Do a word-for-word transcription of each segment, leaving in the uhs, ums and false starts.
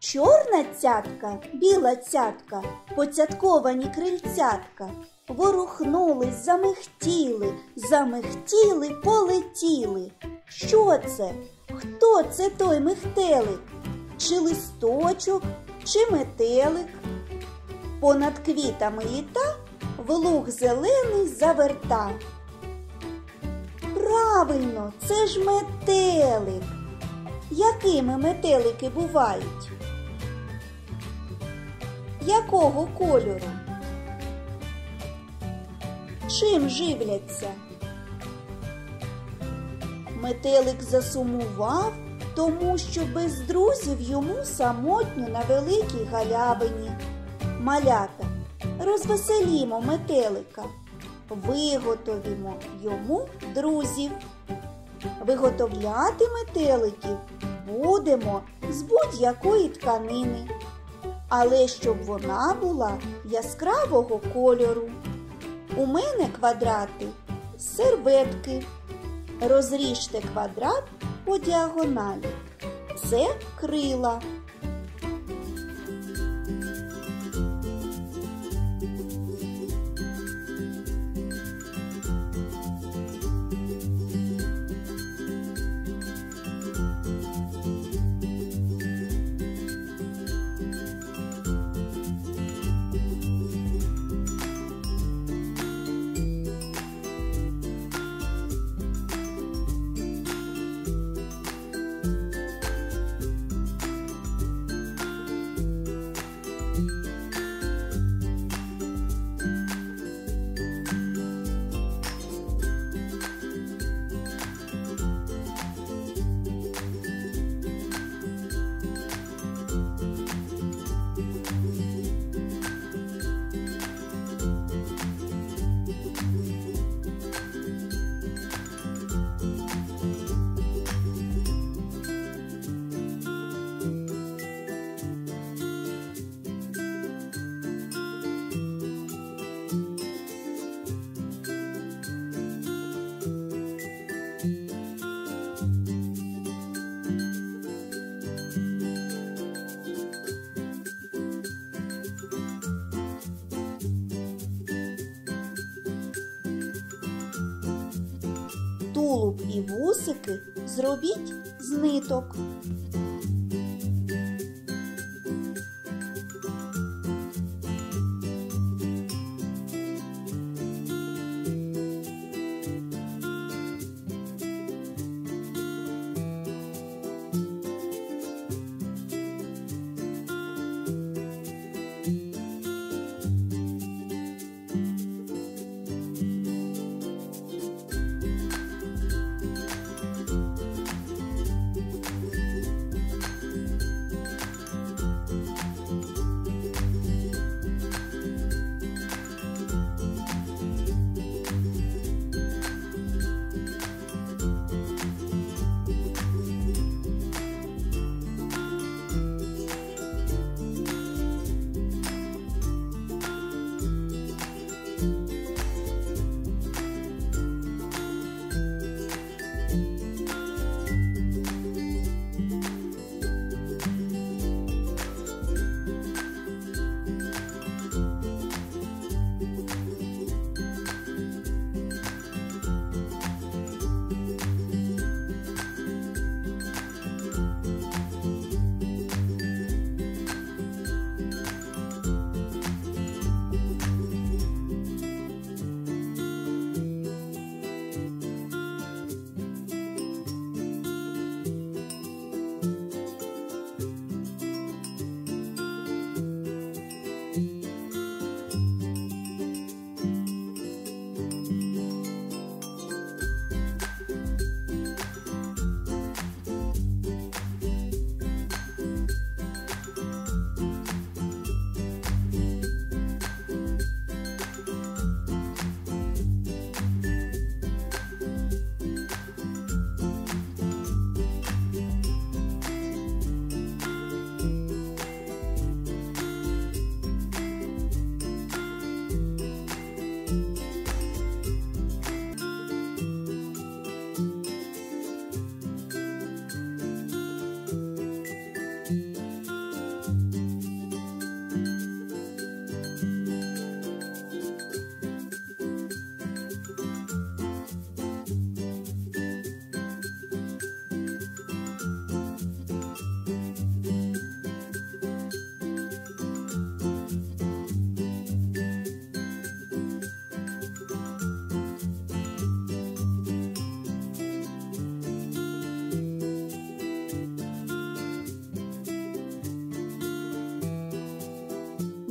Чорна цятка, біла цятка, поцятковані крильцятка. Ворухнулись, замихтіли, замихтіли, полетіли. Що це? Хто це той михтелик? Чи листочок, чи метелик? Понад квітами літа в луг зелений заверта. Правильно, це ж метелик. Якими метелики бувають? Якого кольору? Чим живляться? Метелик засумував, тому що без друзів йому самотньо на великій галявині. Малята, розвеселімо метелика, виготовімо йому друзів. Виготовляти метеликів будемо з будь-якої тканини, але щоб вона була яскравого кольору. У мене квадрати з серветки. Розріжте квадрат по діагоналі. Це крила. Тулуб і вусики зробіть з ниток.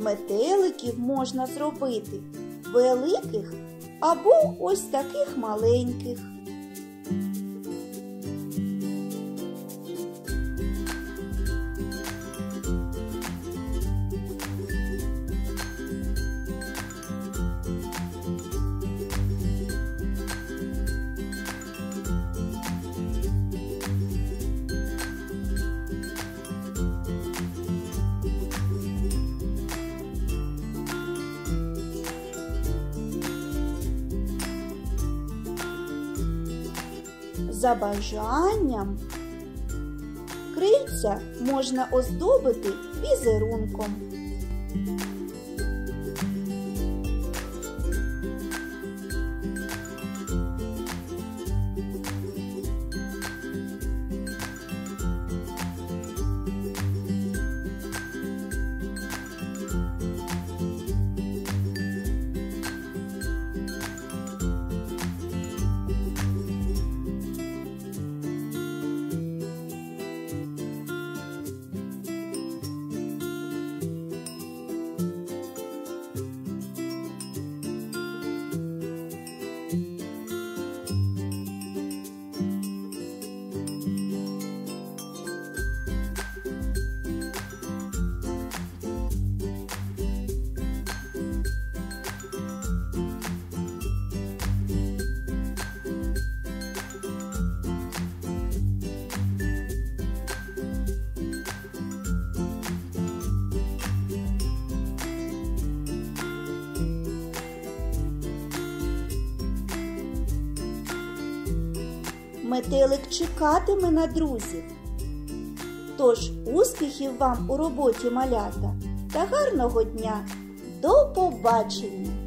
метеликів можна зробити великих або ось таких маленьких. За бажанням крильця можна оздобити візерунком. Метелик чекатиме на друзів. Тож успіхів вам у роботі, малята, та гарного дня! До побачення!